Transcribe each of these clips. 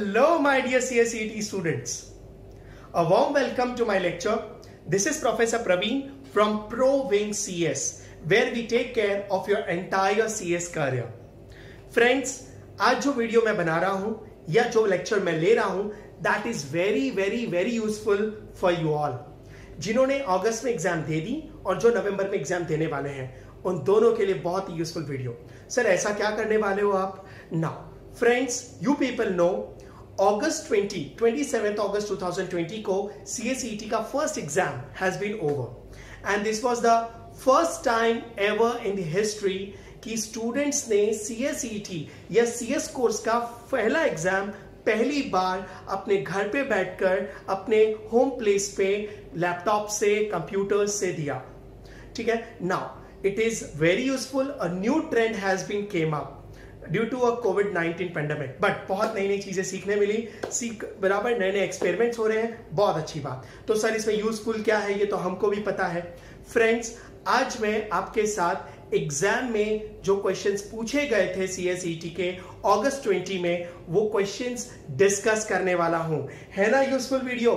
Hello my dear CSET students. A warm welcome to my lecture. This is Professor Praveen from ProWing CS, where we take care of your entire CS career. Friends, आज जो video मैं बना रहा हूं या जो lecture मैं ले रहा हूं, that is very useful for you all. जिन्होंने अगस्त में एग्जाम दे दी और जो नवंबर में एग्जाम देने वाले हैं, उन दोनों के लिए बहुत ही यूजफुल वीडियो. सर ऐसा क्या करने वाले हो आप? Now friends, you people know August 27th August 2020 को CSET का first exam has been over and this was the first time ever in the history कि स्टूडेंट्स ने CSET या CS कोर्स का पहला एग्जाम पहली बार अपने घर पे बैठकर अपने होम प्लेस पे लैपटॉप से कंप्यूटर से दिया. ठीक है. Now it is very useful. A new trend has been came up due to a कोविड-19 पेंडेमिक, बट बहुत नई नई चीजें सीखने मिली, बराबर नए नए एक्सपेरिमेंट्स हो रहे हैं. बहुत अच्छी बात. तो सर इसमें यूजफुल क्या है ये तो हमको भी पता है. फ्रेंड्स, आज मैं आपके साथ एग्जाम में जो क्वेश्चंस पूछे गए थे CSET के अगस्त 20 में, वो क्वेश्चंस डिस्कस करने वाला हूं. है ना यूजफुल वीडियो?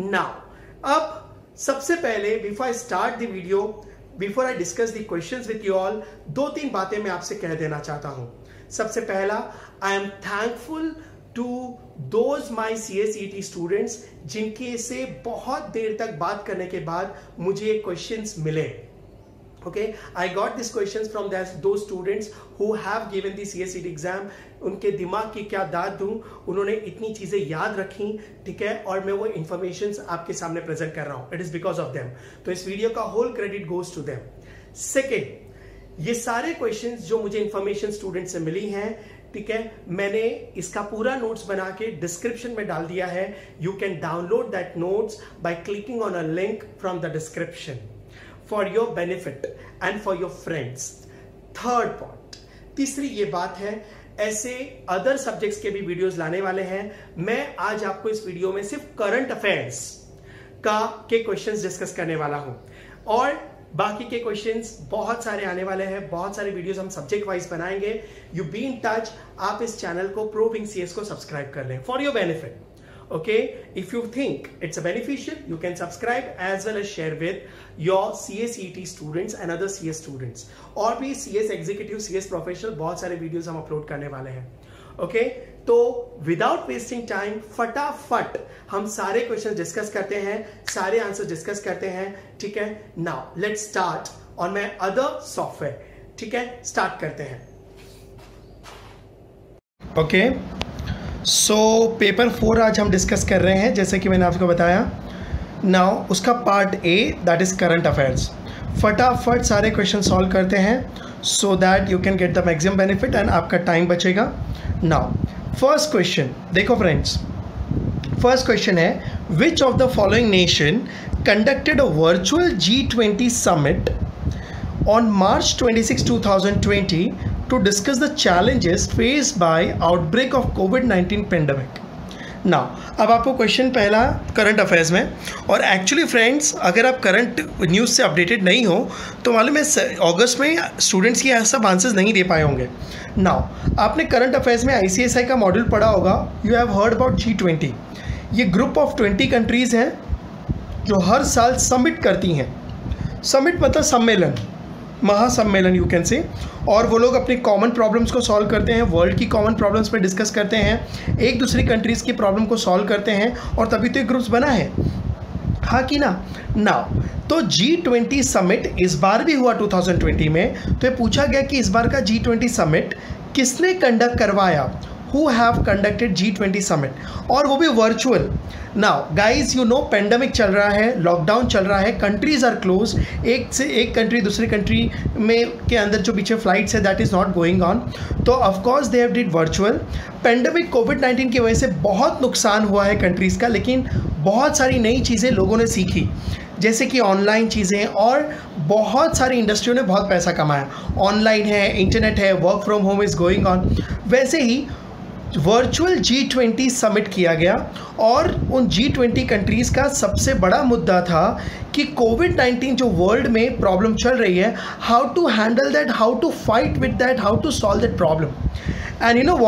नाउ अब सबसे पहले before I start the video, before I discuss the questions with you all, दो तीन बातें मैं आपसे कह देना चाहता हूं. सबसे पहला, I am thankful to those my CSET students जिनके से बहुत देर तक बात करने के बाद मुझे क्वेश्चंस मिले. Okay, I got these questions from those students who have given the CSET exam. उनके दिमाग की क्या दाद दूं, उन्होंने इतनी चीजें याद रखी. ठीक है, और मैं वो इंफॉर्मेशन आपके सामने प्रेजेंट कर रहा हूं. It is because of them. तो इस वीडियो का whole credit goes to them. Second, ये सारे क्वेश्चंस जो मुझे इंफॉर्मेशन स्टूडेंट से मिली हैं, ठीक है, मैंने इसका पूरा नोट्स बना के डिस्क्रिप्शन में डाल दिया है. You can download that notes by clicking on a link from the description for your benefit and for your friends. Third point, तीसरी ये बात है, ऐसे अदर सब्जेक्ट्स के भी वीडियोस लाने वाले हैं. मैं आज आपको इस वीडियो में सिर्फ करंट अफेयर्स के क्वेश्चंस डिस्कस करने वाला हूं और बाकी के क्वेश्चंस बहुत सारे आने वाले हैं. बहुत सारे वीडियोस हम सब्जेक्ट वाइज बनाएंगे. You be in touch. आप इस चैनल को ProWing CS को सब्सक्राइब कर लें for your benefit. Okay, if you think it's a beneficial, you can subscribe as well as share with your CSET students and other CS students. और भी CS executive, CS professional बहुत सारे videos हम upload करने वाले हैं. Okay, तो without wasting time फटाफट हम सारे क्वेश्चन डिस्कस करते हैं, सारे आंसर डिस्कस करते हैं. ठीक है, now let's start on my other software. ठीक है, स्टार्ट करते हैं. ओके, सो पेपर 4 आज हम डिस्कस कर रहे हैं, जैसे कि मैंने आपको बताया. नाउ उसका part A, that is current affairs. फटाफट सारे क्वेश्चन सॉल्व करते हैं so that you can get the maximum benefit and आपका टाइम बचेगा. नाउ फर्स्ट क्वेश्चन देखो फ्रेंड्स. फर्स्ट क्वेश्चन है, which of the following nation conducted a virtual G20 summit on March 26, 2020 to discuss the challenges faced by outbreak of COVID-19 pandemic. Now, अब आपको question पहला current affairs में, और actually friends अगर आप current news से updated नहीं हो तो मालूम है अगस्त में स्टूडेंट्स की सब आंसर्स नहीं दे पाए होंगे. नाउ आपने करंट अफेयर्स में ICSI का मॉड्यूल पढ़ा होगा. You have heard about G20. ये ग्रुप ऑफ 20 कंट्रीज़ हैं जो हर साल समिट करती हैं. समिट मतलब सम्मेलन, महासम्मेलन यू कैन से. और वो लोग अपनी कॉमन प्रॉब्लम्स को सॉल्व करते हैं, वर्ल्ड की कॉमन प्रॉब्लम्स पे डिस्कस करते हैं, एक दूसरी कंट्रीज़ की प्रॉब्लम को सॉल्व करते हैं, और तभी तो एक ग्रुप्स बना है. हाँ कि ना? नाउ तो G20 समिट इस बार भी हुआ 2020 में. तो ये पूछा गया कि इस बार का G20 समिट किसने कंडक्ट करवाया. Who have conducted G20 summit, और वो भी वर्चुअल. Now guys you know pandemic चल रहा है, लॉकडाउन चल रहा है, कंट्रीज आर क्लोज. एक से एक कंट्री दूसरी कंट्री में के अंदर जो पीछे फ्लाइट्स है that is not going on. तो of course they have did virtual. Pandemic कोविड-19 की वजह से बहुत नुकसान हुआ है कंट्रीज़ का, लेकिन बहुत सारी नई चीज़ें लोगों ने सीखी, जैसे कि ऑनलाइन चीज़ें, और बहुत सारी इंडस्ट्रियों ने बहुत पैसा कमाया. ऑनलाइन है, इंटरनेट है, work from home is going on. वैसे ही वर्चुअल G20 समिट किया गया, और उन G20 कंट्रीज़ का सबसे बड़ा मुद्दा था कि कोविड-19 जो वर्ल्ड में प्रॉब्लम चल रही है, how to handle that, how to fight with that, how to solve that problem. And you know what,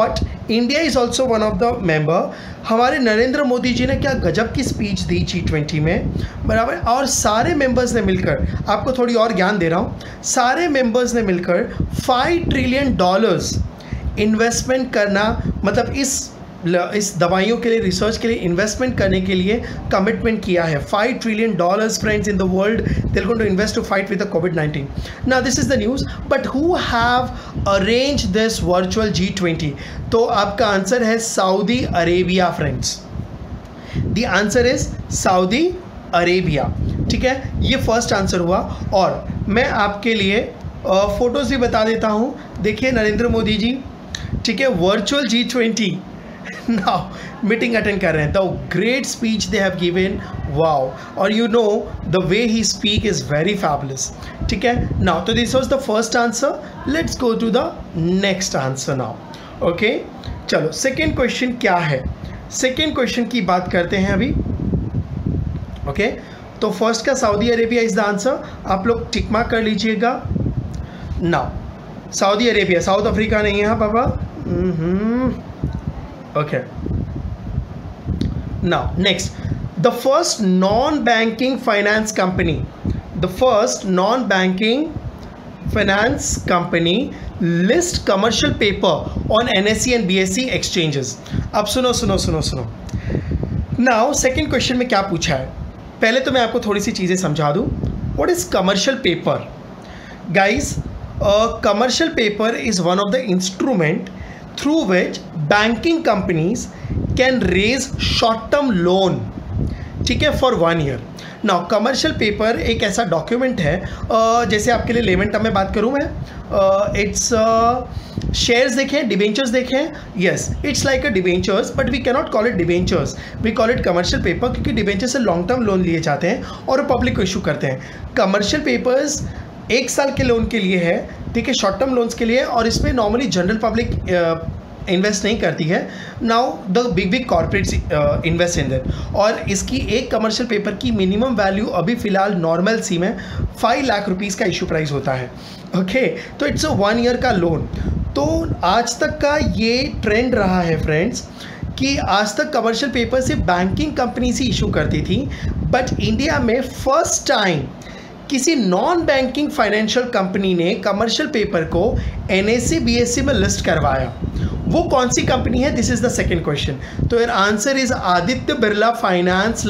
India is also one of the member. हमारे नरेंद्र मोदी जी ने क्या गजब की स्पीच दी G20 में, बराबर। और सारे मेंबर्स ने मिलकर, आपको थोड़ी और ज्ञान दे रहा हूँ, सारे मेंबर्स ने मिलकर $5 ट्रिलियन इन्वेस्टमेंट करना, मतलब इस दवाइयों के लिए, रिसर्च के लिए इन्वेस्टमेंट करने के लिए कमिटमेंट किया है। $5 trillion friends in the world they're going to invest to fight with the COVID-19. Now this is the news, but who have arranged this virtual G20? तो आपका आंसर है Saudi Arabia friends. The answer is Saudi Arabia, ठीक है, ये first answer हुआ। और मैं आपके लिए फोटोज भी बता देता हूँ। देखिए नरेंद्र मोदी जी, ठीक है, virtual G20 now meeting attend कर रहे हैं। The great speech they have given, wow. और you know the way he speak is very fabulous, ठीक है। नाउ तो this was the first answer. Let's go to the next answer now. Okay, चलो second question क्या है, second question की बात करते हैं अभी। ओके, तो फर्स्ट का Saudi Arabia is the answer, आप लोग टिक मार्क कर लीजिएगा। Now Saudi Arabia, South Africa नहीं है हाँ पापा। Okay, now next, the first non-banking finance company, the first non-banking finance company list commercial paper on NSE and BSE exchanges. अब सुनो सुनो सुनो सुनो। Now second question में क्या पूछा है, पहले तो मैं आपको थोड़ी सी चीज़ें समझा दूँ। What is commercial paper? Guys, commercial paper is one of the instrument through which banking companies can raise short term loan, ठीक है, for 1 year. Now commercial paper एक ऐसा डॉक्यूमेंट है, जैसे आपके लिए लेमन टर्म में बात करूँ मैं, इट्स शेयर्स देखें, डिबेंचर्स देखें, yes it's like a debentures, but we cannot call it debentures, we call it commercial paper, क्योंकि डिबेंचर से लॉन्ग टर्म लोन लिए जाते हैं और पब्लिक को इशू करते हैं। कमर्शियल पेपर्स 1 साल के लोन के लिए है, ठीक है, शॉर्ट टर्म लोन्स के लिए, और इसमें नॉर्मली जनरल पब्लिक इन्वेस्ट नहीं करती है। Now the big corporates invest in that, और इसकी एक कमर्शियल पेपर की मिनिमम वैल्यू अभी फ़िलहाल नॉर्मल सी में 5 लाख रुपीज़ का इशू प्राइस होता है। ओके, तो इट्स अ 1 ईयर का लोन। तो आज तक का ये ट्रेंड रहा है फ्रेंड्स कि आज तक कमर्शियल पेपर से बैंकिंग कंपनी से इशू करती थी, बट इंडिया में फर्स्ट टाइम किसी नॉन बैंकिंग फाइनेंशियल कंपनी ने कमर्शियल पेपर को NSE BSE में लिस्ट करवाया। वो कौन सी कंपनी है, this is the second question. तो your answer is Aditya Birla finance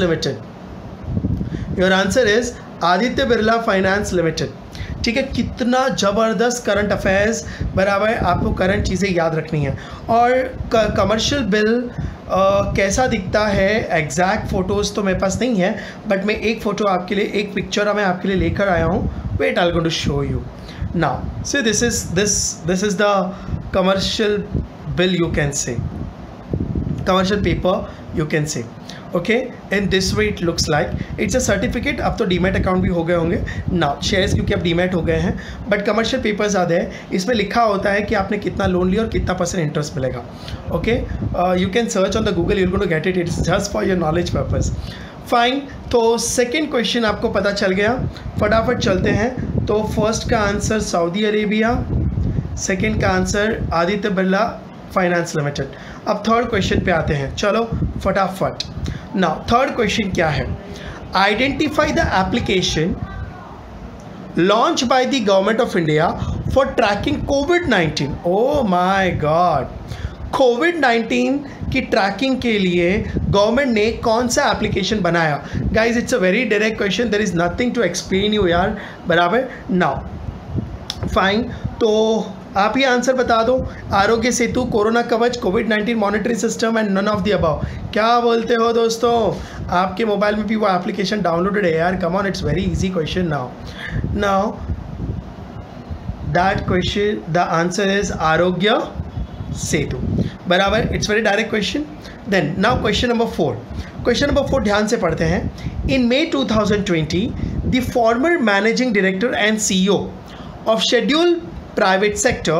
limited. Your answer is Aditya Birla finance limited, ठीक है। कितना ज़बरदस्त करंट अफेयर्स, बराबर आपको करंट चीज़ें याद रखनी है। और कमर्शियल बिल कैसा दिखता है, एग्जैक्ट फ़ोटोज़ तो मेरे पास नहीं है, बट मैं एक फ़ोटो आपके लिए, एक पिक्चर मैं आपके लिए लेकर आया हूँ। Wait I am going to show you now. So this is the commercial bill, you can say, commercial paper you can say, okay, and this way it looks like it's a certificate। अब तो demat account भी हो गए होंगे ना, shares क्योंकि अब demat हो गए हैं, बट कमर्शियल पेपर्स आते हैं, इसमें लिखा होता है कि आपने कितना लोन लिया और कितना % इंटरेस्ट मिलेगा। Okay, you can search on the Google, you will gonna get it, it's just for your knowledge purpose. Fine, तो सेकेंड क्वेश्चन आपको पता चल गया, फटाफट चलते हैं। तो फर्स्ट का आंसर सऊदी अरेबिया, सेकेंड का answer Aditya Birla finance limited. अब थर्ड क्वेश्चन पे आते हैं, चलो फटाफट। नाउ थर्ड क्वेश्चन क्या है, identify the application launch by the government of India for trekking covid. Oh my God, कोविड-19 की ट्रैकिंग के लिए गवर्नमेंट ने कौन सा एप्लीकेशन बनाया? Guys it's a very direct question, there is nothing to explain you यार, बराबर। नाउ फाइन, तो आप ही आंसर बता दो। आरोग्य सेतु, कोरोना कवच, कोविड-19 monitoring system and none of the above. क्या बोलते हो दोस्तों? आपके मोबाइल में भी वो एप्लीकेशन डाउनलोडेड है यार, come on, it's very easy question. Now that question, the answer is Aarogya Setu, बराबर। It's very direct question. Then now question number 4। Question number 4 ध्यान से पढ़ते हैं। In May 2020 the former managing director and CEO of scheduled private sector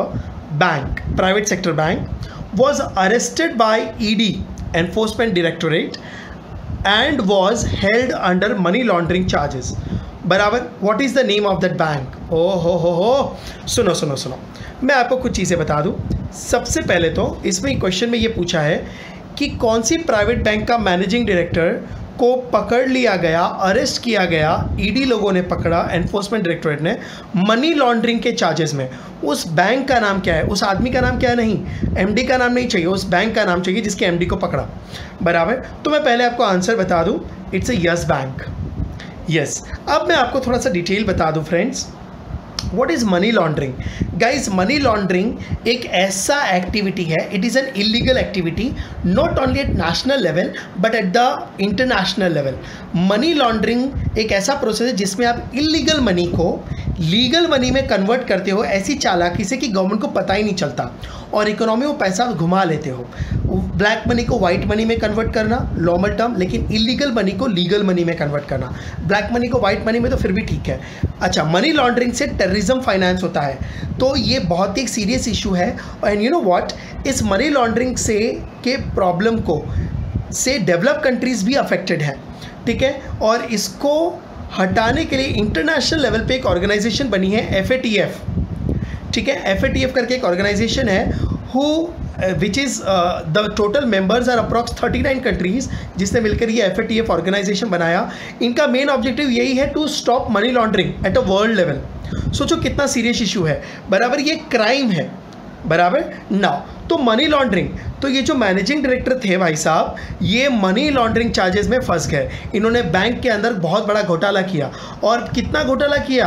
bank was arrested by ED, Enforcement Directorate, and was held under money laundering charges, बराबर। what is the name of that bank? ओ हो, सुनो, मैं आपको कुछ चीज़ें बता दूं। सबसे पहले तो इसमें क्वेश्चन में ये पूछा है कि कौन सी प्राइवेट बैंक का मैनेजिंग डायरेक्टर को पकड़ लिया गया, अरेस्ट किया गया, ईडी लोगों ने पकड़ा, एनफोर्समेंट डायरेक्टोरेट ने, मनी लॉन्ड्रिंग के चार्जेस में। उस बैंक का नाम क्या है, उस आदमी का नाम क्या है, नहीं एमडी का नाम नहीं चाहिए, उस बैंक का नाम चाहिए जिसके एमडी को पकड़ा, बराबर। तो मैं पहले आपको आंसर बता दूं, it's a Yes Bank, yes. अब मैं आपको थोड़ा सा डिटेल बता दूं friends, what is money laundering. Guys, money laundering एक ऐसा एक्टिविटी है, it is an illegal activity not only at national level but at the international level. Money laundering एक ऐसा प्रोसेस है जिसमें आप इलीगल मनी को लीगल मनी में कन्वर्ट करते हो ऐसी चालाकी से कि गवर्नमेंट को पता ही नहीं चलता और इकोनॉमी में पैसा घुमा लेते हो। ब्लैक मनी को वाइट मनी में कन्वर्ट करना नॉर्मल टर्म, लेकिन इलीगल मनी को लीगल मनी में कन्वर्ट करना। ब्लैक मनी को वाइट मनी में तो फिर भी ठीक है। अच्छा, मनी लॉन्ड्रिंग से टेररिज्म फाइनेंस होता है, तो ये बहुत ही सीरियस इशू है। एंड यू नो व्हाट, इस मनी लॉन्ड्रिंग से के प्रॉब्लम को से डेवलप कंट्रीज़ भी अफेक्टेड हैं, ठीक है। और इसको हटाने के लिए इंटरनेशनल लेवल पे एक ऑर्गेनाइजेशन बनी है FATF, ठीक है। FATF करके एक ऑर्गेनाइजेशन है which is the total members are approx 39 countries, जिसने मिलकर ये FATF ऑर्गेनाइजेशन बनाया। इनका मेन ऑब्जेक्टिव यही है to stop money laundering at a world level. सोचो कितना सीरियस इशू है, बराबर, ये क्राइम है, बराबर ना। तो मनी लॉन्ड्रिंग, तो ये जो मैनेजिंग डायरेक्टर थे भाई साहब, ये मनी लॉन्ड्रिंग चार्जेस में फंस गए। इन्होंने बैंक के अंदर बहुत बड़ा घोटाला किया, और कितना घोटाला किया,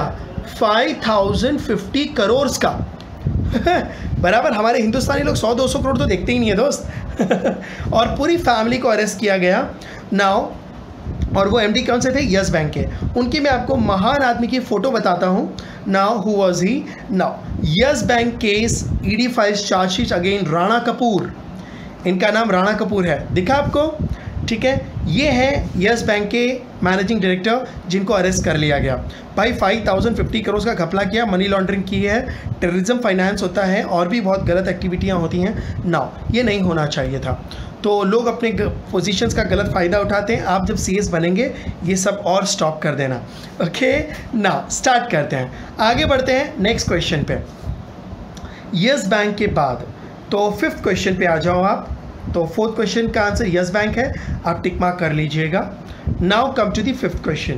5050 करोड़ का बराबर। हमारे हिंदुस्तानी लोग 100-200 करोड़ तो देखते ही नहीं है दोस्त और पूरी फैमिली को अरेस्ट किया गया नाउ। और वो एमडी कौन से थे, यस बैंक के। उनकी मैं आपको महान आदमी की फ़ोटो बताता हूँ now. Who was he now, Yes Bank case ED files chargesheet again Rana Kapoor. इनका नाम राणा कपूर है, दिखा आपको, ठीक है। ये है यस बैंक के मैनेजिंग डायरेक्टर जिनको अरेस्ट कर लिया गया। भाई 5050 करोड़ का घपला किया, मनी लॉन्ड्रिंग की है, टेररिज्म फाइनेंस होता है, और भी बहुत गलत एक्टिविटियाँ होती हैं नाउ। ये नहीं होना चाहिए था। तो लोग अपने पोजीशंस का गलत फ़ायदा उठाते हैं। आप जब CS बनेंगे ये सब और स्टॉप कर देना, ओके ना। स्टार्ट करते हैं, आगे बढ़ते हैं नेक्स्ट क्वेश्चन पे। यस बैंक के बाद तो 5th क्वेश्चन पे आ जाओ आप। तो 4th क्वेश्चन का आंसर यस बैंक है, आप टिक मार्क कर लीजिएगा। Now come to the 5th question,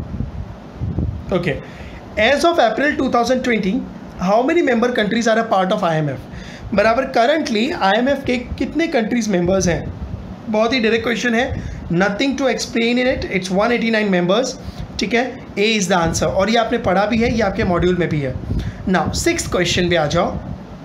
okay. As of April 2020 how many member countries are a part of IMF, बराबर। करंटली IMF के कितने कंट्रीज मेंबर्स हैं, बहुत ही डायरेक्ट क्वेश्चन है, nothing to explain in it, it's 189 members, ठीक है। A is the answer, और ये आपने पढ़ा भी है, ये आपके मॉड्यूल में भी है। नाउ 6th क्वेश्चन पे आ जाओ।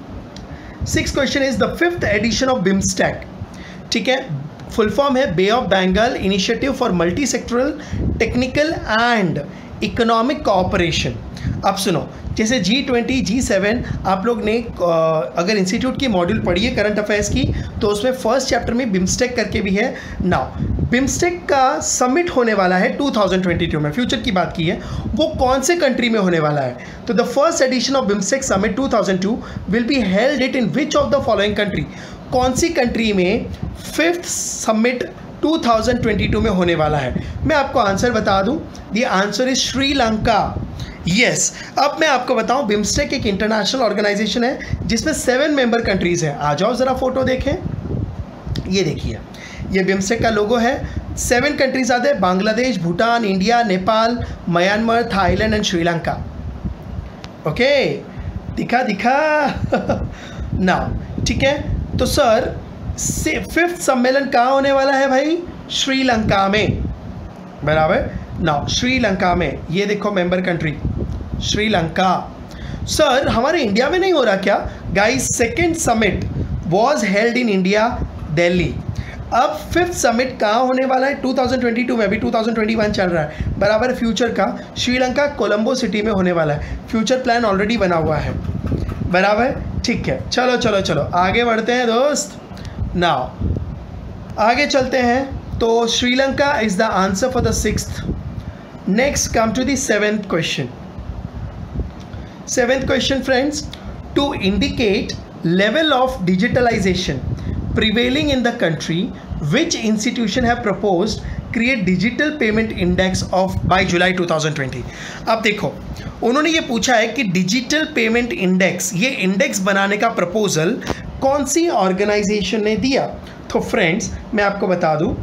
6th question is the 5th edition of BIMSTEC, ठीक है। फुल फॉर्म है bay of Bengal initiative for multi sectoral technical and economic cooperation. अब सुनो, जैसे G20 G7 आप लोग ने अगर इंस्टीट्यूट की मॉड्यूल पढ़ी है करंट अफेयर्स की, तो उसमें फर्स्ट चैप्टर में बिम्स्टेक करके भी है। नाउ बिम्स्टेक का समिट होने वाला है 2022 में, फ्यूचर की बात की है, वो कौन से कंट्री में होने वाला है। तो the first edition of BIMSTEC summit 2002 will be held it in which of the following country, कौन सी कंट्री में 5th समिट 2022 में होने वाला है। मैं आपको आंसर बता दूं, the answer is Sri Lanka, yes. अब मैं आपको बताऊं, बिम्स्टेक एक इंटरनेशनल ऑर्गेनाइजेशन है जिसमें 7 मेंबर कंट्रीज़ हैं। आ जाओ ज़रा फोटो देखें, ये देखिए, ये बिम्स्टेक का लोगो है। 7 कंट्रीज आते हैं, Bangladesh, Bhutan, India, Nepal, Myanmar, Thailand and Sri Lanka, okay. दिखा ना, ठीक है। तो सर 5th सम्मेलन कहाँ होने वाला है भाई, श्रीलंका में, बराबर ना, श्रीलंका में। ये देखो मेंबर कंट्री श्रीलंका। सर हमारे इंडिया में नहीं हो रहा क्या, guys. 2nd summit was held in India, Delhi. अब 5th समिट कहाँ होने वाला है, 2022 में, अभी 2021 चल रहा है, बराबर। फ्यूचर का श्रीलंका कोलंबो सिटी में होने वाला है, फ्यूचर प्लान ऑलरेडी बना हुआ है, बराबर, ठीक है। चलो चलो चलो आगे बढ़ते हैं दोस्त। नाउ आगे चलते हैं। तो Sri Lanka is the answer for the 6th। Next come to the 7th question. 7th question friends, to indicate level of digitalization prevailing in the country, which institution have proposed create digital payment index of by July 2020। अब देखो, उन्होंने ये पूछा है कि digital payment index, ये index बनाने का प्रपोजल कौन सी ऑर्गेनाइजेशन ने दिया? तो फ्रेंड्स मैं आपको बता दूं,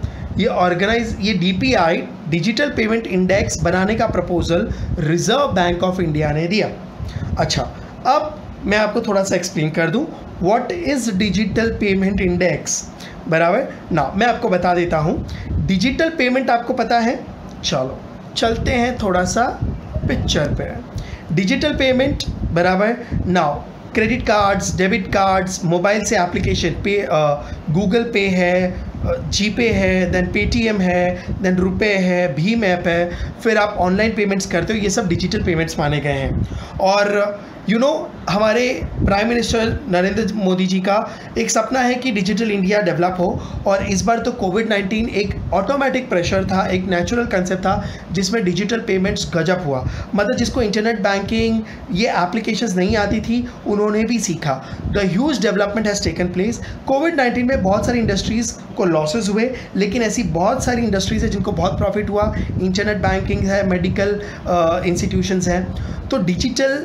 ये DPI डिजिटल पेमेंट इंडेक्स बनाने का proposal reserve bank of India ने दिया। अच्छा, अब मैं आपको थोड़ा सा एक्सप्लेन कर दूं what is digital payment index, बराबर ना। मैं आपको बता देता हूं, डिजिटल पेमेंट आपको पता है, चलो चलते हैं थोड़ा सा पिक्चर पे। डिजिटल पेमेंट बराबर now, credit cards, debit cards, mobile से एप्लीकेशन पे, गूगल पे है, जीपे है, देन पेटीएम है, देन रुपए है, भीम ऐप है, फिर आप ऑनलाइन पेमेंट्स करते हो, ये सब डिजिटल पेमेंट्स माने गए हैं। और हमारे प्राइम मिनिस्टर नरेंद्र मोदी जी का एक सपना है कि डिजिटल इंडिया डेवलप हो, और इस बार तो कोविड-19 एक ऑटोमेटिक प्रेशर था, एक नेचुरल कंसेप्ट था जिसमें डिजिटल पेमेंट्स गजब हुआ। मतलब जिसको इंटरनेट बैंकिंग ये एप्लीकेशंस नहीं आती थी, उन्होंने भी सीखा। The huge development has taken place. कोविड-19 में बहुत सारी इंडस्ट्रीज़ को लॉसेस हुए, लेकिन ऐसी बहुत सारी इंडस्ट्रीज़ है जिनको बहुत प्रॉफिट हुआ। इंटरनेट बैंकिंग है, मेडिकल इंस्टीट्यूशंस हैं, तो डिजिटल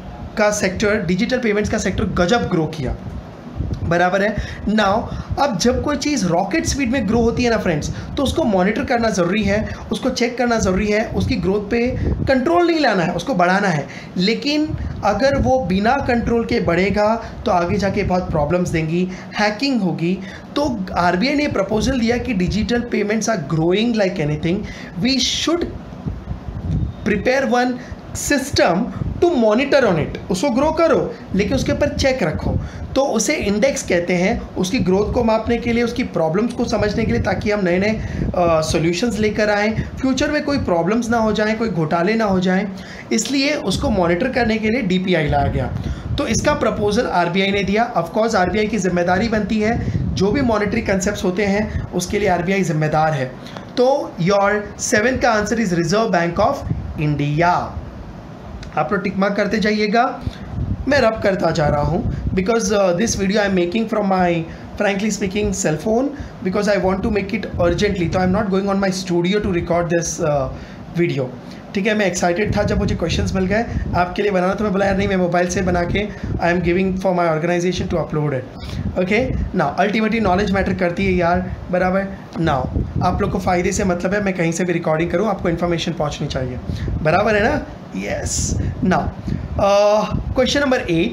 पेमेंट्स का सेक्टर गजब ग्रो किया, बराबर है। नाउ अब जब कोई चीज़ रॉकेट स्पीड में ग्रो होती है ना फ्रेंड्स, तो उसको मॉनिटर करना ज़रूरी है, उसको चेक करना ज़रूरी है, उसकी ग्रोथ पे कंट्रोल नहीं लाना है, उसको बढ़ाना है। लेकिन अगर वो बिना कंट्रोल के बढ़ेगा तो आगे जाके बहुत प्रॉब्लम्स देंगी, हैकिंग होगी। तो RBI ने प्रपोजल दिया कि digital payments are growing like anything, we should prepare one system to monitor on it. उसको ग्रो करो लेकिन उसके ऊपर चेक रखो, तो उसे इंडेक्स कहते हैं, उसकी ग्रोथ को मापने के लिए, उसकी प्रॉब्लम्स को समझने के लिए, ताकि हम नए नए सॉल्यूशंस लेकर आएँ, फ्यूचर में कोई प्रॉब्लम्स ना हो जाएं, कोई घोटाले ना हो जाएं। इसलिए उसको मॉनिटर करने के लिए DPI लाया गया। तो इसका प्रपोजल RBI ने दिया। ऑफकोर्स RBI की जिम्मेदारी बनती है, जो भी मॉनिटरी कंसेप्ट होते हैं उसके लिए RBI जिम्मेदार है। तो योर 7 का answer is reserve bank of India. आप लोग टिक मार्क करते जाइएगा, मैं रब करता जा रहा हूँ, because this video I am making from my frankly speaking cell phone because I want to make it urgently, so I'm not going on my studio to record this video। ठीक है, मैं एक्साइटेड था जब मुझे questions मिल गए आपके लिए बनाना, तो मैं बोला यार नहीं, मैं मोबाइल से बना के I am giving for my organisation to upload it. Okay now ultimately knowledge matter करती है यार, बराबर। नाउ आप लोग को फ़ायदे से मतलब है, मैं कहीं से भी रिकॉर्डिंग करूँ आपको इन्फॉर्मेशन पहुँचनी चाहिए, बराबर है ना? यस। नाउ क्वेश्चन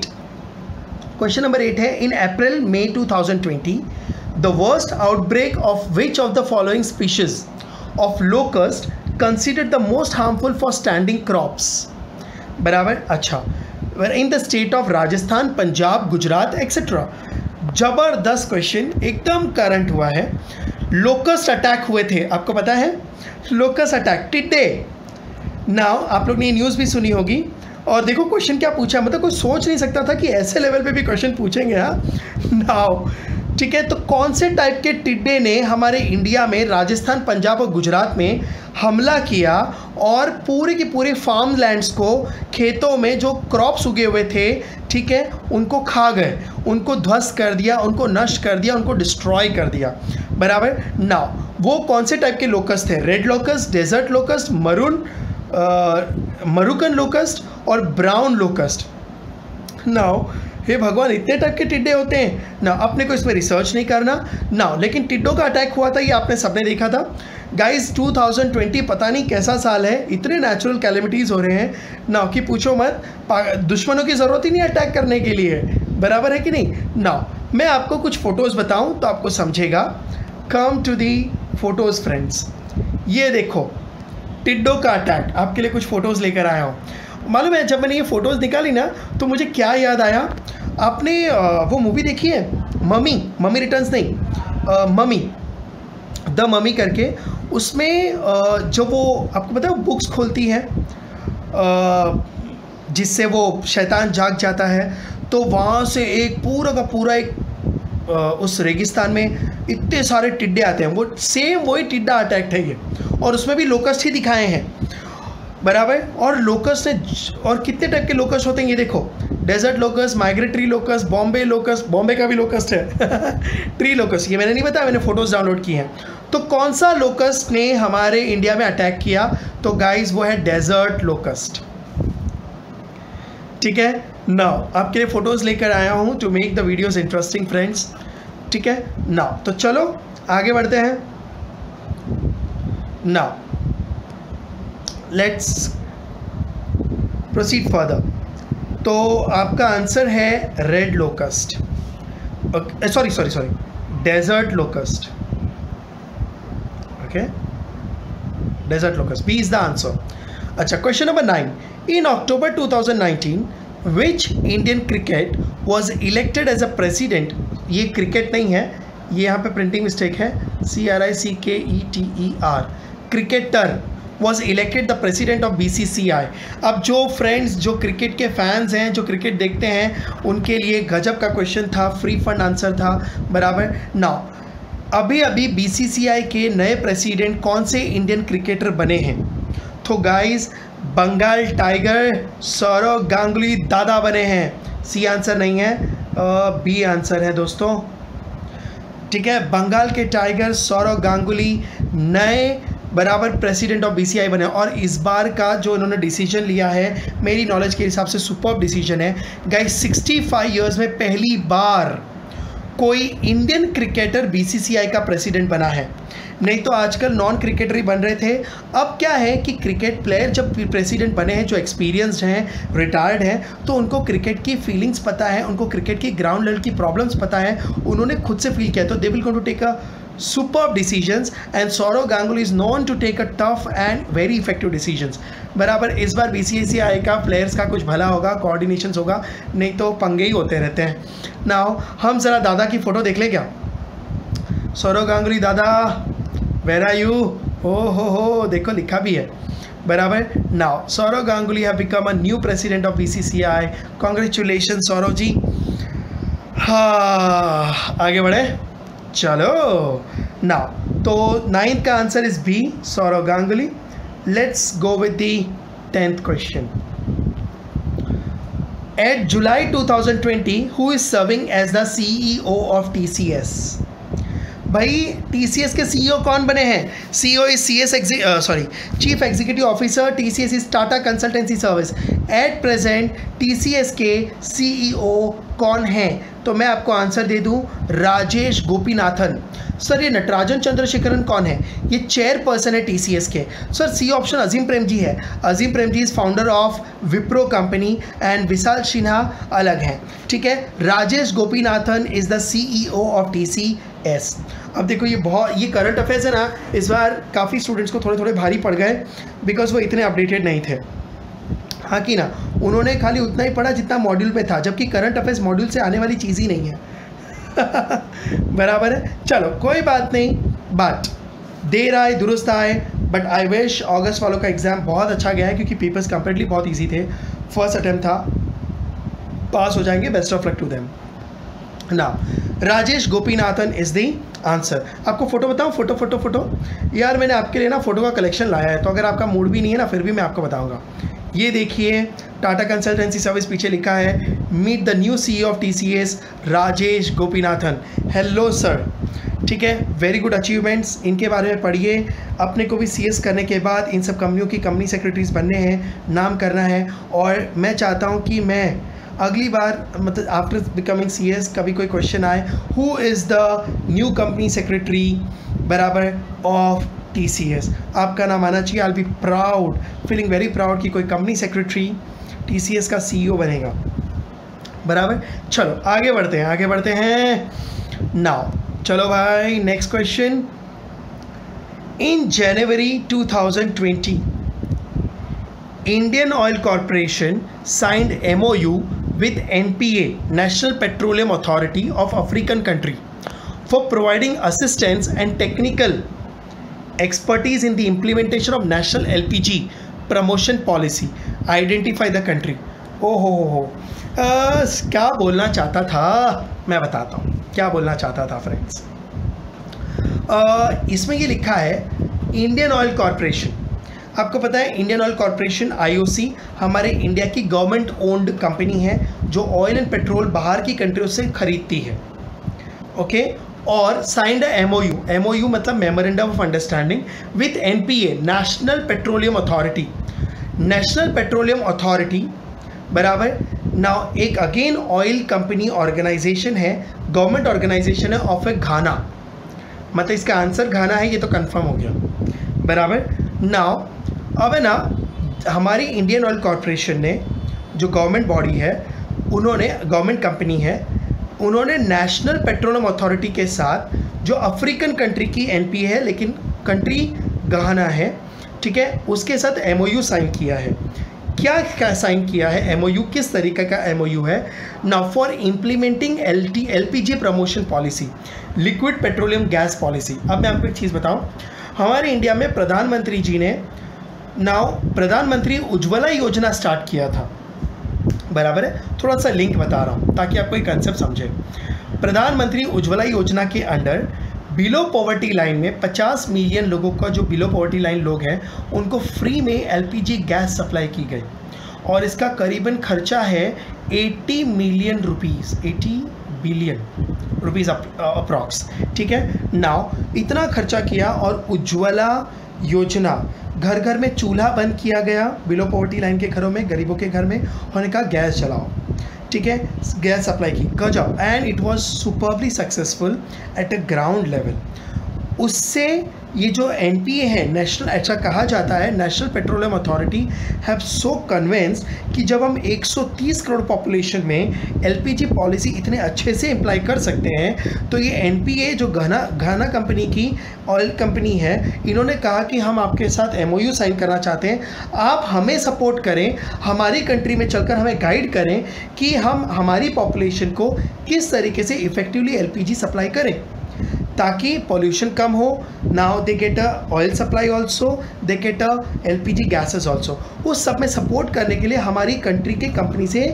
नंबर 8 है, in April May 2020 the worst outbreak of which of the following species of locust considered the most harmful for standing crops, बराबर। अच्छा, in the state of Rajasthan, Punjab, Gujarat etcetera. जबरदस्त question, एकदम current हुआ है। Locust attack हुए थे, आपको पता है लोकस्ट अटैक, टिड्डे। नाउ आप लोग ने न्यूज़ भी सुनी होगी, और देखो क्वेश्चन क्या पूछा, मतलब कोई सोच नहीं सकता था कि ऐसे लेवल पे भी क्वेश्चन पूछेंगे। हाँ नाउ ठीक है, तो कौन से टाइप के टिड्डे ने हमारे इंडिया में राजस्थान, पंजाब और गुजरात में हमला किया और पूरे के पूरे फार्म लैंड्स को, खेतों में जो क्रॉप्स उगे हुए थे, ठीक है, उनको खा गए, उनको ध्वस्त कर दिया, उनको नष्ट कर दिया, उनको डिस्ट्रॉय कर दिया, बराबर। नाउ वो कौन से टाइप के लोकस्ट थे? Red locust, desert locust, Moroccan locust और ब्राउन लोकस्ट। नाउ हे भगवान, इतने टाइप के टिड्डे होते हैं ना, अपने को इसमें रिसर्च नहीं करना ना। लेकिन टिड्डों का अटैक हुआ था, ये आपने सबने देखा था गाइस। 2020 पता नहीं कैसा साल है, इतने नेचुरल कैलेमिटीज़ हो रहे हैं ना कि पूछो मत, दुश्मनों की ज़रूरत ही नहीं अटैक करने के लिए, बराबर है कि नहीं ना। मैं आपको कुछ फ़ोटोज़ बताऊँ तो आपको समझेगा। Come to the photos friends, ये देखो टिड्डों का अटैक, आपके लिए कुछ फ़ोटोज़ लेकर आया हूँ। मालूम है जब मैंने ये फ़ोटोज़ निकाली ना, तो मुझे क्या याद आया, आपने वो मूवी देखी है ममी रिटर्न्स नहीं, ममी, द ममी करके, उसमें जो वो आपको पता है बुक्स खोलती है जिससे वो शैतान जाग जाता है, तो वहाँ से एक पूरा का पूरा एक उस रेगिस्तान में इतने सारे टिड्डे आते हैं, वो सेम वही टिड्डा अटैक है ये, और उसमें भी लोकस्ट ही दिखाए हैं, बराबर। और लोकस्ट ने, और कितने टाइप के लोकस्ट होते हैं ये देखो, desert locust, migratory locust, Bombay locust, Bombay का भी लोकस्ट है ट्री लोकस्ट, ये मैंने नहीं बताया, मैंने फोटोज़ डाउनलोड की हैं। तो कौन सा लोकस्ट ने हमारे इंडिया में अटैक किया? तो गाइस वो है डेजर्ट लोकस्ट, ठीक है। नाउ आपके लिए फोटोज लेकर आया हूँ to make the videos interesting friends, ठीक है। नाउ तो चलो आगे बढ़ते हैं। Now let's proceed further. तो आपका आंसर है red locust, sorry desert locust, okay, desert locust, B is the answer. अच्छा, question number 9, in October 2019 which Indian cricket was elected as a president, ये क्रिकेट नहीं है, ये यहाँ पे प्रिंटिंग मिस्टेक है, CRICKETER, cricketer was elected the president of BCCI। अब जो फ्रेंड्स जो क्रिकेट के फैंस हैं, जो क्रिकेट देखते हैं, उनके लिए गजब का क्वेश्चन था, फ्री फंड आंसर था, बराबर। नाउ अभी अभी BCCI के नए प्रेसिडेंट कौन से इंडियन क्रिकेटर बने हैं? तो गाइस बंगाल टाइगर सौरव गांगुली दादा बने हैं। सी आंसर नहीं है, बी आंसर है दोस्तों, ठीक है। बंगाल के टाइगर सौरव गांगुली नए बराबर प्रेसिडेंट ऑफ BCCI बने। और इस बार का जो इन्होंने डिसीजन लिया है, मेरी नॉलेज के हिसाब से सुपर्ब डिसीजन है गाइस। 65 ईयर्स में पहली बार कोई इंडियन क्रिकेटर BCCI का प्रेसिडेंट बना है, नहीं तो आजकल नॉन क्रिकेटर ही बन रहे थे। अब क्या है कि क्रिकेट प्लेयर जब प्रेसिडेंट बने हैं, जो एक्सपीरियंस्ड हैं, रिटायर्ड हैं, तो उनको क्रिकेट की फीलिंग्स पता है, उनको क्रिकेट की ग्राउंड लेवल की प्रॉब्लम्स पता है, उन्होंने खुद से फील किया, तो they will going to take a superb decisions and Saurav Ganguly is known to take a tough and very effective decisions। बराबर इस बार BCCI का प्लेयर्स का कुछ भला होगा, कोऑर्डिनेशन होगा, नहीं तो पंगे ही होते रहते हैं। नाउ हम ज़रा दादा की फ़ोटो देख लें क्या? सौरव गांगुली दादा, वेयर आर यू? हो देखो लिखा भी है, बराबर। Now Sourav Ganguly have become a new president of BCCI। Congratulation Sourav ji. हाँ आगे बढ़े, चलो। नाउ तो 9th का answer is B, Sourav Ganguly. Let's go with the 10th question. At July 2020 who is serving as the CEO of TCS? भाई TCS के CEO कौन बने हैं? CEO is chief executive officer, TCS is Tata consultancy service. At present TCS के CEO कौन हैं? तो मैं आपको आंसर दे दूं, राजेश गोपीनाथन। सर ये नटराजन चंद्रशेखरन कौन है? ये चेयरपर्सन है TCS के। Sir C option Azim Premji है। Azim Premji is founder of Wipro company and Vishal Sinha अलग हैं, ठीक है। Rajesh Gopinathan is the CEO of TCS। अब देखो ये करंट अफेयर्स है ना, इस बार काफ़ी स्टूडेंट्स को थोड़े थोड़े भारी पड़ गए, बिकॉज वो इतने अपडेटेड नहीं थे। हाँ कि ना, उन्होंने खाली उतना ही पढ़ा जितना मॉड्यूल पे था, जबकि करंट अफेयर्स मॉड्यूल से आने वाली चीज़ ही नहीं है। बराबर है, चलो कोई बात नहीं, बट देर आए दुरुस्त आए। बट आई विश अगस्त वालों का एग्ज़ाम बहुत अच्छा गया है, क्योंकि पेपर्स कंप्लीटली बहुत ईजी थे, फर्स्ट अटैम्प्ट था, पास हो जाएंगे, best of luck to them. ना Rajesh Gopinathan is the answer. आपको फोटो बताऊं? फोटो यार मैंने आपके लिए ना फोटो का कलेक्शन लाया है, तो अगर आपका मूड भी नहीं है ना, फिर भी मैं आपको बताऊंगा। ये देखिए, टाटा कंसल्टेंसी सर्विस पीछे लिखा है, meet the new CEO of TCS Rajesh Gopinathan. Hello sir, ठीक है, वेरी गुड अचीवमेंट्स, इनके बारे में पढ़िए। अपने को भी CS करने के बाद इन सब कंपनियों की कंपनी सेक्रेटरीज बनने हैं, नाम करना है। और मैं चाहता हूँ कि मैं अगली बार, मतलब आफ्टर बिकमिंग CS, कभी कोई क्वेश्चन आए, who is the new company secretary बराबर ऑफ TCS, आपका नाम आना चाहिए। I will be proud, feeling very proud कि कोई कंपनी सेक्रेटरी TCS का CEO बनेगा, बराबर। चलो आगे बढ़ते हैं। नाउ चलो भाई, next question. In January 2020 Indian oil corporation signed MOU with NPA, National Petroleum Authority of African country, for providing assistance and technical expertise in the implementation of National LPG promotion policy. Identify the country. हो क्या बोलना चाहता था, मैं बताता हूँ क्या बोलना चाहता था फ्रेंड्स। इसमें ये लिखा है इंडियन ऑयल कॉर्पोरेशन। आपको पता है इंडियन ऑयल कॉर्पोरेशन IOC हमारे इंडिया की गवर्नमेंट ओन्ड कंपनी है, जो ऑयल एंड पेट्रोल बाहर की कंट्रियों से खरीदती है, ओके। और साइंड MOU मतलब memorandum of understanding with NPA, national petroleum authority. National petroleum authority बराबर। नाउ एक अगेन ऑयल कंपनी ऑर्गेनाइजेशन है, गवर्नमेंट ऑर्गेनाइजेशन है ऑफ ए घाना, मतलब इसका आंसर घाना है, ये तो कंफर्म हो गया, बराबर। नाउ अब है ना, हमारी इंडियन ऑयल कॉरपोरेशन ने, जो गवर्नमेंट बॉडी है, उन्होंने, गवर्नमेंट कंपनी है, उन्होंने नेशनल पेट्रोलियम अथॉरिटी के साथ, जो अफ्रीकन कंट्री की एनपी है लेकिन कंट्री घाना है, ठीक है, उसके साथ एमओयू साइन किया है। क्या साइन किया है एमओयू, किस तरीके का एमओयू है? Now for implementing LPG promotion policy, liquid petroleum gas policy. अब मैं आपको एक चीज़ बताऊं, हमारे इंडिया में प्रधानमंत्री जी ने प्रधानमंत्री उज्ज्वला योजना स्टार्ट किया था, बराबर है। थोड़ा सा लिंक बता रहा हूँ ताकि आपको एक कंसेप्ट समझे। प्रधानमंत्री उज्ज्वला योजना के अंडर बिलो पॉवर्टी लाइन में 50 मिलियन लोगों का, जो बिलो पॉवर्टी लाइन लोग हैं, उनको फ्री में एलपीजी गैस सप्लाई की गई और इसका करीबन खर्चा है 80 million rupees, 80 billion rupees approx, ठीक है। नाउ इतना खर्चा किया और उज्ज्वला योजना, घर घर में चूल्हा बंद किया गया, बिलो पॉवर्टी लाइन के घरों में, गरीबों के घर में, उन्होंने कहा गैस चलाओ, ठीक है, गैस सप्लाई की, गजब, and it was superbly successful at a ground level. उससे ये जो एनपीए है, नेशनल, ऐसा कहा जाता है, national petroleum authority have so convinced कि जब हम 130 करोड़ पॉपुलेशन में एलपीजी पॉलिसी इतने अच्छे से अप्लाई कर सकते हैं, तो ये एनपीए जो घाना कंपनी की ऑयल कंपनी है, इन्होंने कहा कि हम आपके साथ एमओयू साइन करना चाहते हैं, आप हमें सपोर्ट करें, हमारी कंट्री में चलकर हमें गाइड करें कि हम हमारी पॉपुलेशन को किस तरीके से इफेक्टिवली एलपीजी सप्लाई करें ताकि पॉल्यूशन कम हो। Now they get a oil supply also, they get a LPG gases also. उस सब में सपोर्ट करने के लिए हमारी कंट्री के कंपनी से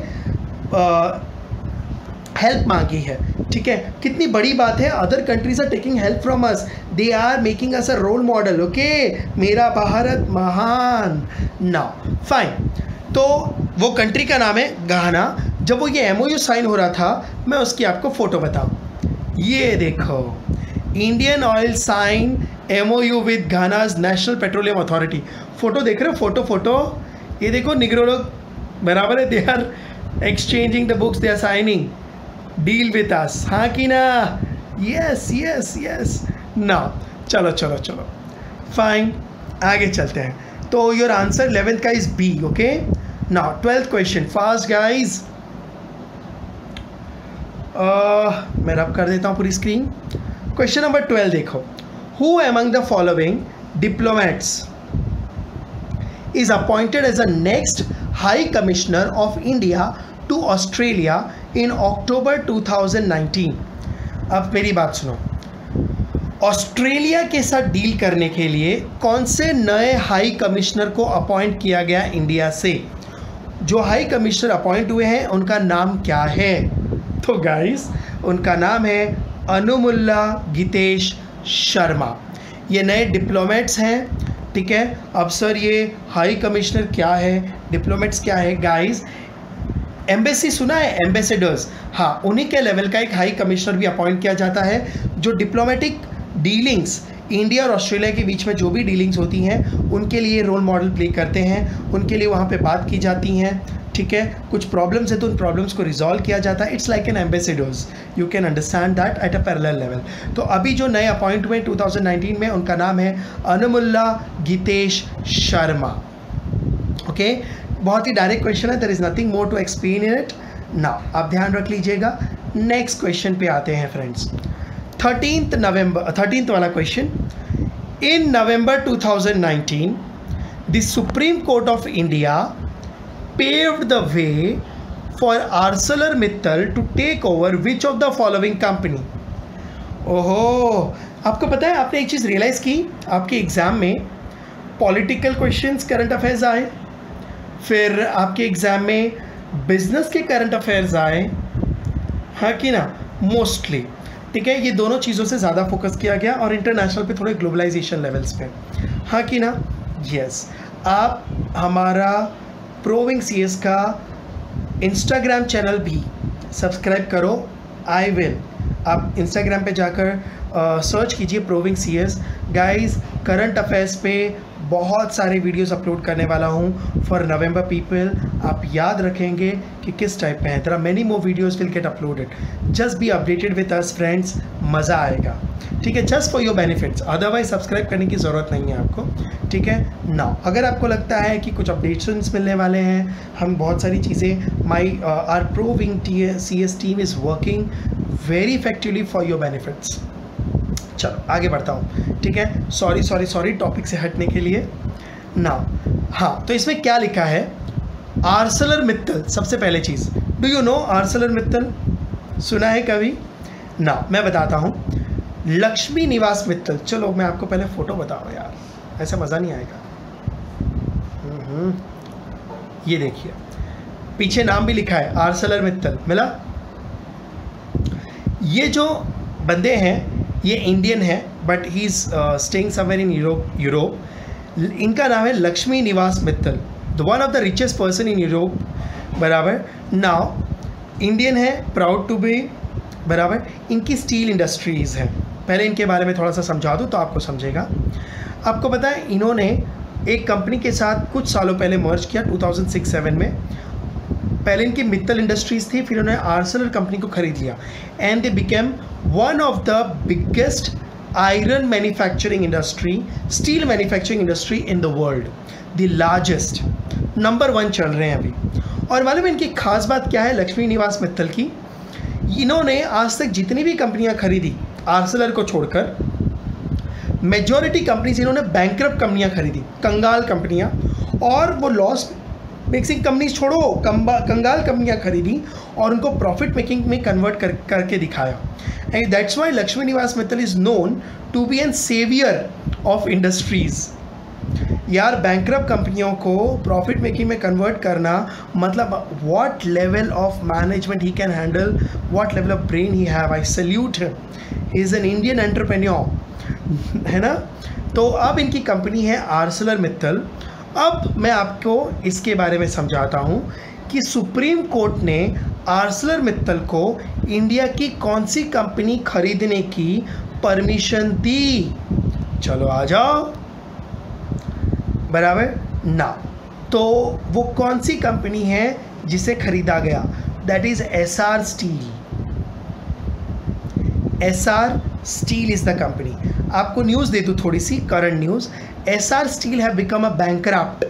हेल्प मांगी है, ठीक है। कितनी बड़ी बात है, other countries are taking help from us, they are making us a role model, okay, मेरा भारत महान। नाउ फाइन, तो वो कंट्री का नाम है घाना। जब वो ये एमओयू साइन हो रहा था, मैं उसकी आपको फ़ोटो बताऊँ, ये देखो, Indian oil sign MOU with Ghana's national petroleum authority. Photo देख रहे हो, फोटो, ये देखो, निग्रो लोग, बराबर है, they are exchanging the books, they are signing deal with us, हाँ कि ना? Yes yes yes. ना चलो फाइन, आगे चलते हैं। तो योर आंसर 11th का is B, okay. Now 12th question, fast guys, मैं रब कर देता हूँ पूरी स्क्रीन। क्वेश्चन नंबर 12 देखो, who among the following diplomats is appointed as a next high commissioner of India to Australia in October 2019। अब मेरी बात सुनो, ऑस्ट्रेलिया के साथ डील करने के लिए कौन से नए हाई कमिश्नर को अपॉइंट किया गया इंडिया से? जो हाई कमिश्नर अपॉइंट हुए हैं उनका नाम क्या है? तो गाइस, उनका नाम है अनुमुल्ला गितेश शर्मा। ये नए डिप्लोमेट्स हैं, ठीक है। अब सर ये हाई कमिश्नर क्या है, डिप्लोमेट्स क्या है? गाइस, एम्बेसी सुना है, एम्बेसडर्स, हाँ, उन्हीं के लेवल का एक हाई कमिश्नर भी अपॉइंट किया जाता है, जो डिप्लोमेटिक डीलिंग्स इंडिया और ऑस्ट्रेलिया के बीच में जो भी डीलिंग्स होती हैं उनके लिए रोल मॉडल प्ले करते हैं, उनके लिए वहाँ पे बात की जाती हैं, ठीक है। कुछ प्रॉब्लम्स है तो उन प्रॉब्लम्स को रिजॉल्व किया जाता है। It's like an ambassadors, you can understand that at a parallel level. तो अभी जो नए अपॉइंट हुए 2019 में, उनका नाम है अनुमुल्ला गितेश शर्मा, ओके। बहुत ही डायरेक्ट क्वेश्चन है, there is nothing more to explain in it. Now आप ध्यान रख लीजिएगा। नेक्स्ट क्वेश्चन पे आते हैं फ्रेंड्स। 13th वाला question, in November 2019 the supreme court of India paved the way for ArcelorMittal to take over which of the following company? ओहो, आपको पता है, आपने एक चीज़ रियलाइज़ की, आपके एग्ज़ाम में पॉलिटिकल क्वेश्चंस करंट अफेयर्स आए, फिर आपके एग्ज़ाम में बिजनेस के करंट अफेयर्स आए, हाँ कि ना, मोस्टली, ठीक है। ये दोनों चीज़ों से ज़्यादा फोकस किया गया और इंटरनेशनल पे, थोड़े ग्लोबलाइजेशन लेवल्स पे, हाँ कि ना? यस। आप हमारा प्रोविंग सीएस का इंस्टाग्राम चैनल भी सब्सक्राइब करो, आई विल। आप इंस्टाग्राम पे जाकर सर्च कीजिए proving CS. Guys, current affairs पे बहुत सारे वीडियोस अपलोड करने वाला हूँ फॉर नवंबर पीपल। आप याद रखेंगे कि किस टाइप में है। There are many more videos will get uploaded. Just be updated with us friends, मज़ा आएगा, ठीक है, just for your benefits. Otherwise subscribe करने की ज़रूरत नहीं है आपको, ठीक है ना। अगर आपको लगता है कि कुछ अपडेट्स मिलने वाले हैं, हम बहुत सारी चीज़ें, my our proving CS team is working very effectively for your benefits. चलो आगे बढ़ता हूँ, ठीक है। सॉरी टॉपिक से हटने के लिए ना। हाँ, तो इसमें क्या लिखा है, आर्सेलरमित्तल। सबसे पहले चीज़, डू यू नो आर्सेलरमित्तल? सुना है कभी ना? मैं बताता हूँ, लक्ष्मी निवास मित्तल। चलो मैं आपको पहले फ़ोटो बताऊँ यार, ऐसा मज़ा नहीं आएगा। ये देखिए पीछे नाम भी लिखा है, आर्सेलरमित्तल, मिला। ये जो बंदे हैं ये इंडियन है, but he is staying somewhere in Europe. इनका नाम है Lakshmi Niwas Mittal, the one of the richest person in Europe, बराबर। नाउ इंडियन है, प्राउड टू बी, बराबर। इनकी स्टील इंडस्ट्रीज़ है। पहले इनके बारे में थोड़ा सा समझा दूँ तो आपको समझेगा। आपको पता है इन्होंने एक कंपनी के साथ कुछ सालों पहले मर्ज किया 2006-07 में। पहले इनकी मित्तल इंडस्ट्रीज़ थी, फिर उन्होंने आर्सेलर कंपनी को खरीद लिया and they became one of the biggest iron manufacturing industry, steel manufacturing industry in the world, the largest, number 1 चल रहे हैं अभी। और मालूम है इनकी खास बात क्या है लक्ष्मी निवास मित्तल की? इन्होंने आज तक जितनी भी कंपनियां खरीदी आर्सेलर को छोड़कर, मेजॉरिटी कंपनीज इन्होंने बैंकरप्ट कंपनियां खरीदी, कंगाल कंपनियां, और वो लॉस मेकिंग कंपनीज छोड़ो, कंगाल कंपनियां खरीदी और उनको प्रॉफिट मेकिंग में कन्वर्ट करके दिखाया। And that's why Lakshmi Niwas Mittal is known to be an saviour of industries. यार बैंकरप्ट कंपनियों को प्रॉफिट मेकिंग में कन्वर्ट करना मतलब what level of management he can handle, what level of brain he have. I salute him, he is an Indian entrepreneur, है ना। तो अब इनकी कंपनी है आर्सेलरमित्तल। अब मैं आपको इसके बारे में समझाता हूँ कि सुप्रीम कोर्ट ने आर्सेलरमित्तल को इंडिया की कौन सी कंपनी खरीदने की परमिशन दी। चलो आ जाओ, बराबर ना। तो वो कौन सी कंपनी है जिसे खरीदा गया? That is SR steel. SR steel is the company. आपको न्यूज़ दे दूँ थोड़ी सी current news. SR steel have become a bankrupt.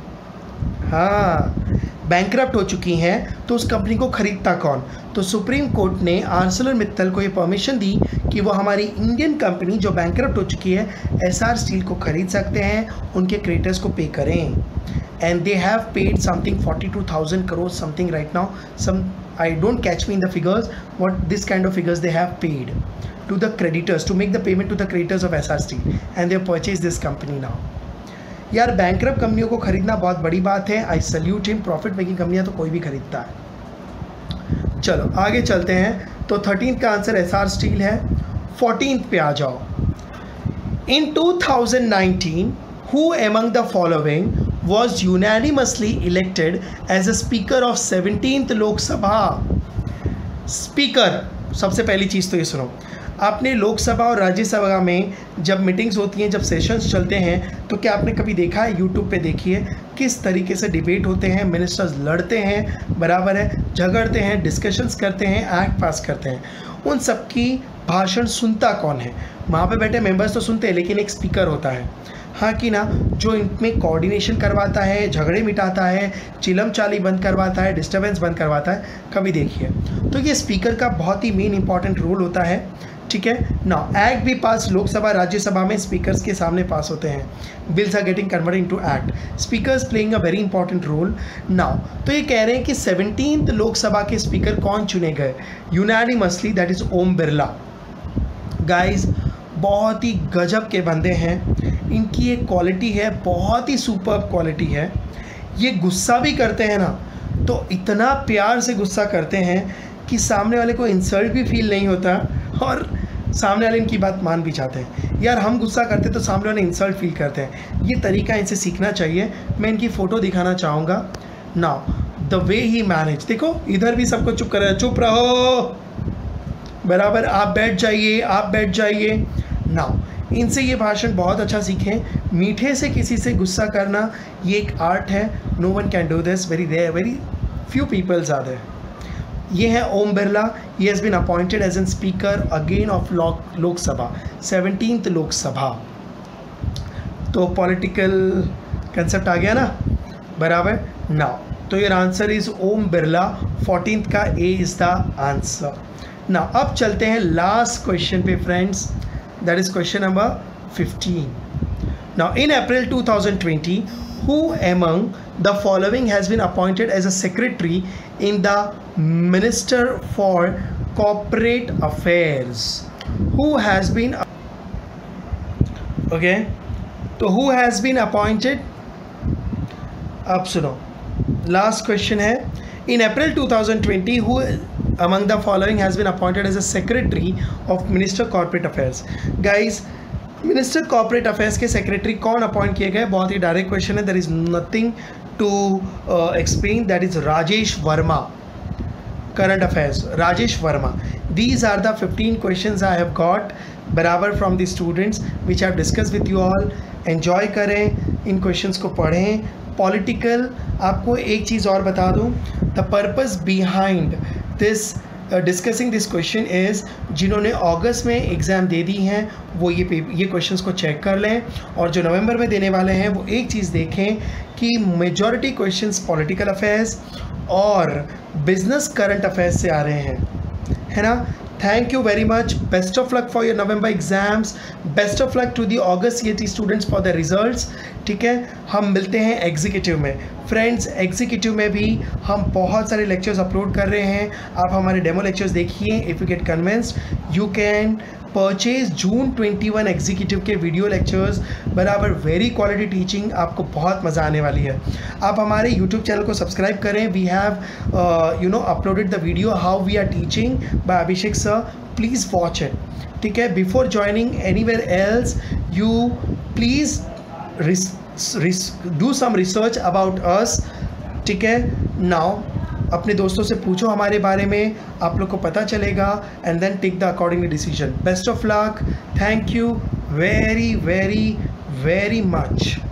हाँ, बैंकरप्ट हो चुकी हैं, तो उस कंपनी को खरीदता कौन? तो सुप्रीम कोर्ट ने आर्सेलरमित्तल को ये परमिशन दी कि वो हमारी इंडियन कंपनी जो बैंकरप्ट हो चुकी है SR स्टील को खरीद सकते हैं, उनके क्रेडिटर्स को पे करें। And they have paid something 42,000 crore something right now. Some I don't catch me in the figures what this kind of figures they have paid to the creditors, to make the payment to the creditors of SR Steel, and they have purchased this company now. यार bankrupt कंपनियों को खरीदना बहुत बड़ी बात है। I salute him. Profit making कंपनियां तो कोई भी खरीदता है। चलो आगे चलते हैं। तो 13th का आंसर SR स्टील है। 14th पे आ जाओ। इन 2019 who among the following was unanimously elected as a speaker of 17th लोक सभा? स्पीकर, सबसे पहली चीज़ तो ये सुनो, आपने लोकसभा और राज्यसभा में जब मीटिंग्स होती हैं, जब सेशंस चलते हैं, तो क्या आपने कभी देखा है? यूट्यूब पे देखिए किस तरीके से डिबेट होते हैं, मिनिस्टर्स लड़ते हैं, बराबर है, झगड़ते हैं, डिस्कशंस करते हैं, एक्ट पास करते हैं। उन सब की भाषण सुनता कौन है? वहाँ पे बैठे मेंबर्स तो सुनते हैं, लेकिन एक स्पीकर होता है, हाँ कि ना, जो इनमें कोऑर्डिनेशन करवाता है, झगड़े मिटाता है, चिलम चाली बंद करवाता है, डिस्टर्बेंस बंद करवाता है। कभी देखिए तो ये स्पीकर का बहुत ही मेन इंपॉर्टेंट रोल होता है, ठीक है ना। एक्ट भी पास लोकसभा राज्यसभा में स्पीकर्स के सामने पास होते हैं। Bills are getting converted into act, speakers playing a very important role now. तो ये कह रहे हैं कि 17th लोकसभा के स्पीकर कौन चुने गए unanimously? That is Om Birla. Guys बहुत ही गजब के बंदे हैं, इनकी एक क्वालिटी है, बहुत ही सुपर्ब क्वालिटी है। ये गुस्सा भी करते हैं ना, तो इतना प्यार से गुस्सा करते हैं कि सामने वाले को इंसल्ट भी फील नहीं होता और सामने वाले इनकी बात मान भी जाते हैं। यार हम गुस्सा करते तो सामने वाले इंसल्ट फील करते हैं। ये तरीका इनसे सीखना चाहिए। मैं इनकी फ़ोटो दिखाना चाहूँगा। Now the way he manage, देखो इधर भी सबको चुप कर, चुप रहो, बराबर, आप बैठ जाइए, आप बैठ जाइए। नाउ इनसे ये भाषण बहुत अच्छा सीखें। मीठे से किसी से गुस्सा करना ये एक आर्ट है. No one can do this, very few peoples are there. ये है Om Birla. He has been appointed as an speaker again of Lok Sabha, 17th Lok Sabha. तो पॉलिटिकल कंसेप्ट आ गया ना, बराबर. नाउ तो your answer is Om Birla. 14th का A is the answer. Now अब चलते हैं लास्ट क्वेश्चन पे friends, that is question number 15. Now in April 2020 who among the following has been appointed as a secretary in the Minister for Corporate Affairs? Who has been okay? तो who has been appointed? अब सुनो, last question है. In April 2020 who among the following has been appointed as a secretary of Minister Corporate Affairs? Guys, minister corporate affairs के secretary कौन appoint किए गए? बहुत ही डायरेक्ट क्वेश्चन है, there is nothing to explain. That is Rajesh Verma. Current affairs Rajesh Verma. These are the 15 questions I have got बराबर from the students which I have discuss with you all. Enjoy करें, इन questions को पढ़ें. पॉलिटिकल, आपको एक चीज़ और बता दूँ, the purpose behind this discussing this question is, जिन्होंने अगस्त में एग्ज़ाम दे दी हैं वो ये क्वेश्चंस को चेक कर लें, और जो नवंबर में देने वाले हैं वो एक चीज़ देखें कि मेजॉरिटी क्वेश्चंस पॉलिटिकल अफेयर्स और बिजनेस करंट अफेयर्स से आ रहे हैं, है ना. Thank you very much. Best of luck for your November exams. Best of luck to the August CAT students for the results. ठीक है, हम मिलते हैं एग्जीक्यूटिव में. फ्रेंड्स, एग्जीक्यूटिव में भी हम बहुत सारे लेक्चर्स अपलोड कर रहे हैं. आप हमारे डेमो लेक्चर्स देखिए. If you get convinced you can purchase June 21 executive के वीडियो लेक्चर्स. बराबर वेरी क्वालिटी टीचिंग, आपको बहुत मज़ा आने वाली है. आप हमारे यूट्यूब चैनल को सब्सक्राइब करें. We have uploaded the video how we are teaching by Abhishek sir. Please watch it. ठीक है, before joining anywhere else you please do some research about us. ठीक है, नाउ अपने दोस्तों से पूछो हमारे बारे में, आप लोग को पता चलेगा, and then take the accordingly decision. Best of luck. Thank you very very very much.